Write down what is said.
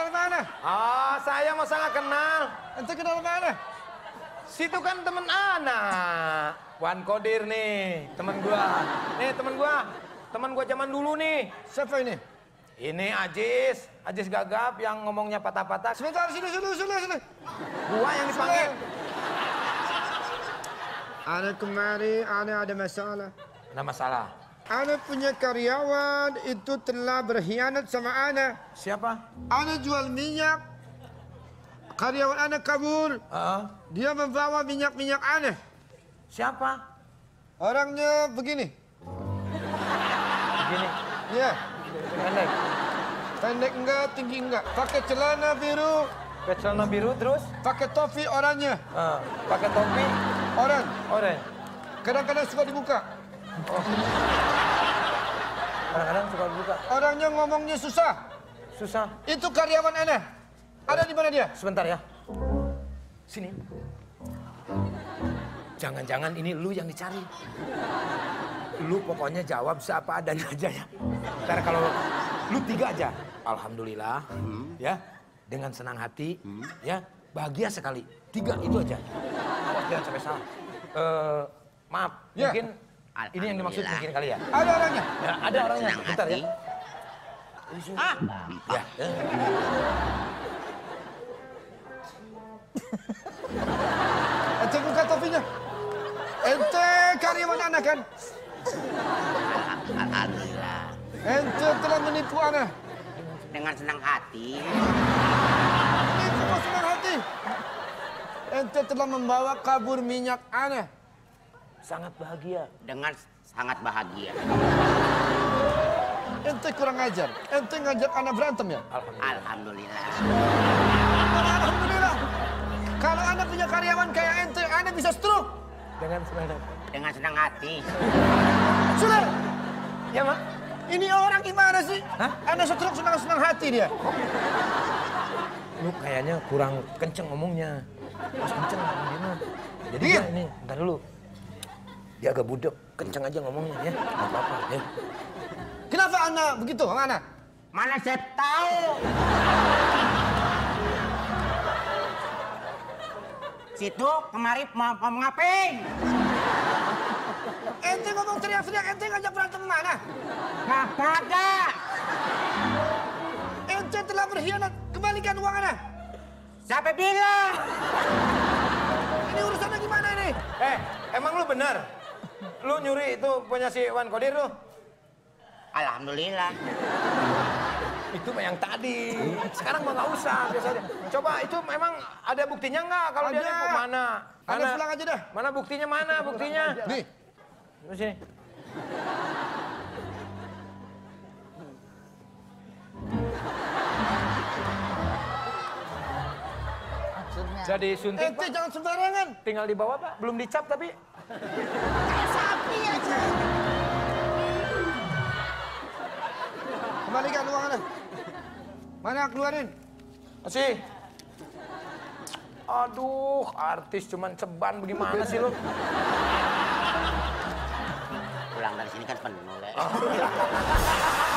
kenal mana? Ah, saya masa nggak kenal. Ente kenal mana? Situ kan temen anak. Wan Kodir nih, temen gua. Nih temen gua. Temen gua zaman dulu nih. Siapa ini? Ini Ajis. Ajis Gagap yang ngomongnya patah-patah. Sebentar, sini. Gua yang dipanggil. Ana kemari, ana ada masalah. Ada masalah. Ana punya karyawan itu telah berkhianat sama ana. Siapa? Ana jual minyak. Karyawan ana kabur. Dia membawa minyak-minyak ana. Siapa? Orangnya begini. Begini. Iya. Pendek. Pendek enggak, tinggi enggak. Pakai celana biru. Pakai celana biru terus? Pakai topi oranye. Pakai topi? Oran. Oren. Kadang-kadang suka dibuka. Oh. Kadang-kadang suka dibuka. Orangnya ngomongnya susah. Susah. Itu karyawan ana. Ada di mana dia? Sebentar ya. Sini. Jangan-jangan ini lu yang dicari. Lu pokoknya jawab seapa adanya aja ya. Ntar kalau lu 3 aja. Alhamdulillah. Ya. Dengan senang hati. Ya. Bahagia sekali. 3 itu aja. Awas jangan sampai salah. Maaf. Ya. Mungkin ini yang dimaksud mungkin kali ya. Ada orangnya? Ya, ada orangnya. Bentar ya. Ya. Ente buka topinya. Ente karyawan ana kan? Alhamdulillah. Ente telah menipu ana. Dengan senang hati. Menipu senang hati. Ente telah membawa kabur minyak ana. Sangat bahagia. Dengan sangat bahagia. Ente kurang ajar. Ente ngajak ana berantem ya? Alhamdulillah. Alhamdulillah. Kalau ana punya karyawan kayak ente, ana bisa stroke. Dengan senang hati. Sudah. Ya, Mak. Ini orang gimana sih? Hah? Ana stroke senang hati dia. Lu kayaknya kurang kenceng ngomongnya. Harus kenceng gimana? Jadi Iya. dia ini, ntar dulu. Dia agak budek, kenceng aja ngomongnya ya. Gak apa-apa ya. Kenapa ana begitu, Ana? Mana saya tahu. Situ kemari mau ngapain? Ente ngomong teriak-teriak, ente ngajak berantem mana? Kagak. Ente telah berkhianat, kembalikan uang ana. Siapa bilang? Ini urusannya gimana ini? Emang lu benar? Lu nyuri itu punya si Wan Kodir lu? Alhamdulillah. Itu mah yang tadi. Sekarang mah nggak usah biasa aja. Coba itu memang ada buktinya nggak kalau dia nipu mana? Ana pulang aja dah. Mana buktinya mana? Buktinya? Nih. Di sini. Jadi suntik Ente Pak. jangan sembarangan. Tinggal di bawah Pak. Belum dicap tapi. Kayak sapi aja. Kembalikan uang ana. Mana keluarin? Masih. Aduh, artis cuman ceban bagaimana sih lu? Pulang dari sini kan penuh, Le.